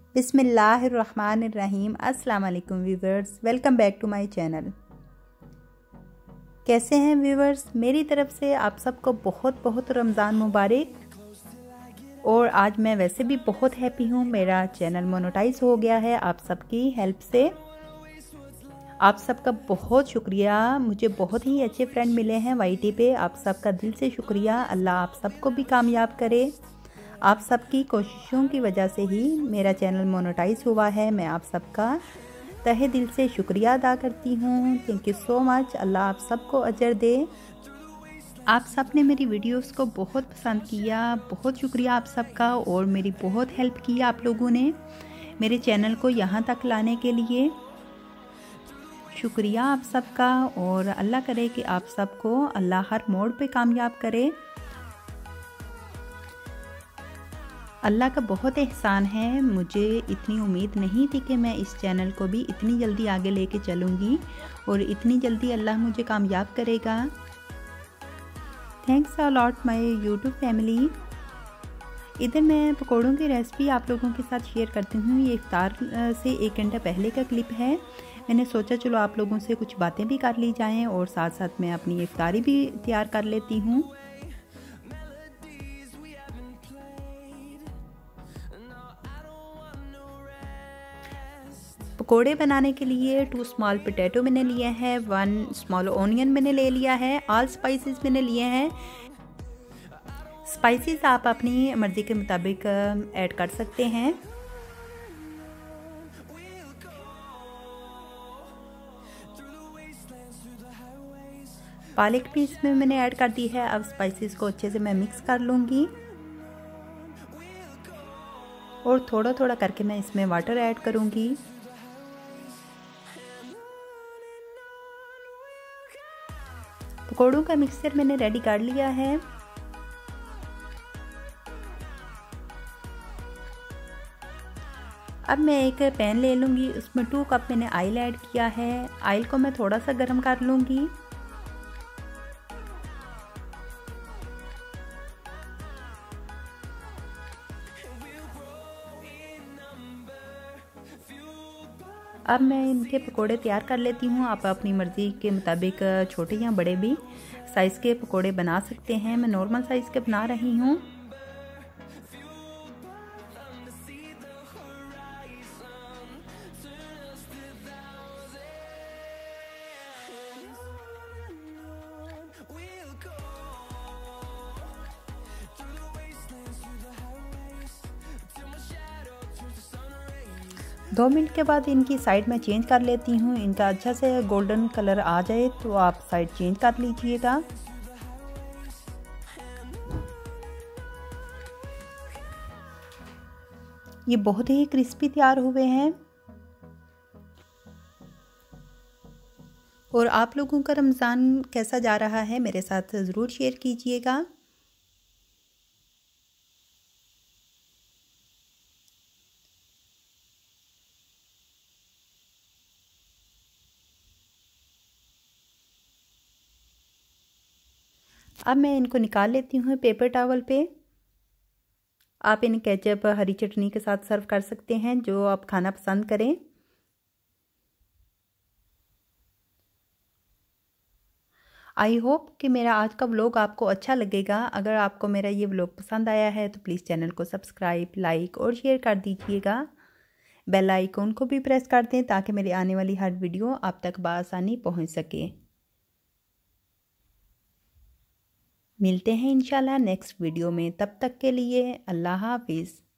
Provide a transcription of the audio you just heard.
बिस्मिल्लाहिर्रहमानिर्रहीम। अस्सलाम वालेकुम viewers, welcome back to my channel. कैसे हैं व्यूवर्स? मेरी तरफ से आप सबको बहुत बहुत रमज़ान मुबारक। और आज मैं वैसे भी बहुत हैप्पी हूँ, मेरा चैनल मोनेटाइज हो गया है आप सबकी हेल्प से। आप सबका बहुत शुक्रिया, मुझे बहुत ही अच्छे फ्रेंड मिले हैं वाईटी पे। आप सबका दिल से शुक्रिया। अल्लाह आप सबको भी कामयाब करे। आप सबकी कोशिशों की वजह से ही मेरा चैनल मोनेटाइज हुआ है। मैं आप सबका तहे दिल से शुक्रिया अदा करती हूँ। Thank you so much. अल्लाह आप सबको अजर दे। आप सब ने मेरी वीडियोस को बहुत पसंद किया, बहुत शुक्रिया आप सबका। और मेरी बहुत हेल्प की आप लोगों ने मेरे चैनल को यहाँ तक लाने के लिए। शुक्रिया आप सबका। और अल्लाह करे कि आप सबको अल्लाह हर मोड़ पे कामयाब करे। अल्लाह का बहुत एहसान है। मुझे इतनी उम्मीद नहीं थी कि मैं इस चैनल को भी इतनी जल्दी आगे लेके चलूँगी और इतनी जल्दी अल्लाह मुझे कामयाब करेगा। Thanks a lot my YouTube family. इधर मैं पकौड़ों की रेसिपी आप लोगों के साथ शेयर करती हूँ। ये इफ्तार से 1 घंटा पहले का क्लिप है। मैंने सोचा चलो आप लोगों से कुछ बातें भी कर ली जाएँ और साथ साथ मैं अपनी इफ्तारी भी तैयार कर लेती हूँ। पकोड़े बनाने के लिए 2 स्मॉल पोटैटो मैंने लिए हैं, 1 स्मॉल ऑनियन मैंने ले लिया है, ऑल स्पाइसेस मैंने लिए हैं। स्पाइसेस आप अपनी मर्ज़ी के मुताबिक ऐड कर सकते हैं। पालक भी इसमें मैंने ऐड कर दी है। अब स्पाइसेस को अच्छे से मैं मिक्स कर लूँगी और थोड़ा थोड़ा करके मैं इसमें वाटर ऐड करूँगी। पकौड़ों का मिक्सचर मैंने रेडी कर लिया है। अब मैं एक पैन ले लूँगी, उसमें 2 कप मैंने ऑयल ऐड किया है। ऑयल को मैं थोड़ा सा गर्म कर लूँगी। अब मैं इनके पकोड़े तैयार कर लेती हूँ। आप अपनी मर्ज़ी के मुताबिक छोटे या बड़े भी साइज़ के पकोड़े बना सकते हैं। मैं नॉर्मल साइज़ के बना रही हूँ। दो मिनट के बाद इनकी साइड में चेंज कर लेती हूँ। इनका अच्छा से गोल्डन कलर आ जाए तो आप साइड चेंज कर लीजिएगा। ये बहुत ही क्रिस्पी तैयार हुए हैं। और आप लोगों का रमज़ान कैसा जा रहा है मेरे साथ ज़रूर शेयर कीजिएगा। अब मैं इनको निकाल लेती हूँ पेपर टॉवल पे। आप इन्हें केचप, हरी चटनी के साथ सर्व कर सकते हैं, जो आप खाना पसंद करें। आई होप कि मेरा आज का व्लॉग आपको अच्छा लगेगा। अगर आपको मेरा ये व्लॉग पसंद आया है तो प्लीज़ चैनल को सब्सक्राइब, लाइक और शेयर कर दीजिएगा। बेल आइकॉन को भी प्रेस कर दें ताकि मेरी आने वाली हर वीडियो आप तक बआसानी पहुंच सके। मिलते हैं इंशाल्लाह नेक्स्ट वीडियो में। तब तक के लिए अल्लाह हाफिज़।